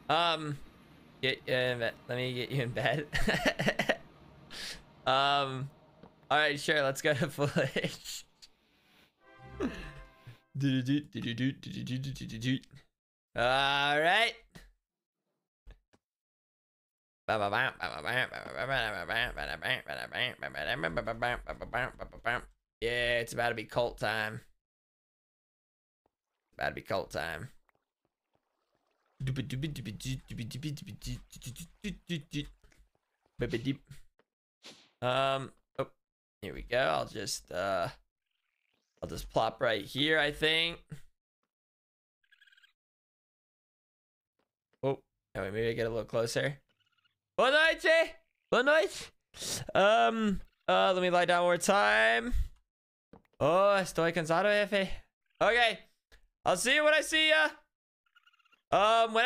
Get you in bed. Let me get you in bed. All right, sure. Let's go to Foolish. All right. Yeah, it's about to be cult time. About to be cult time. Oh, here we go. I'll just plop right here, I think. Oh, maybe I get a little closer. Boa noite! Boa noite! Let me lie down one more time. Oh, estoy cansado, jefe. Okay. I'll see you when I see ya. When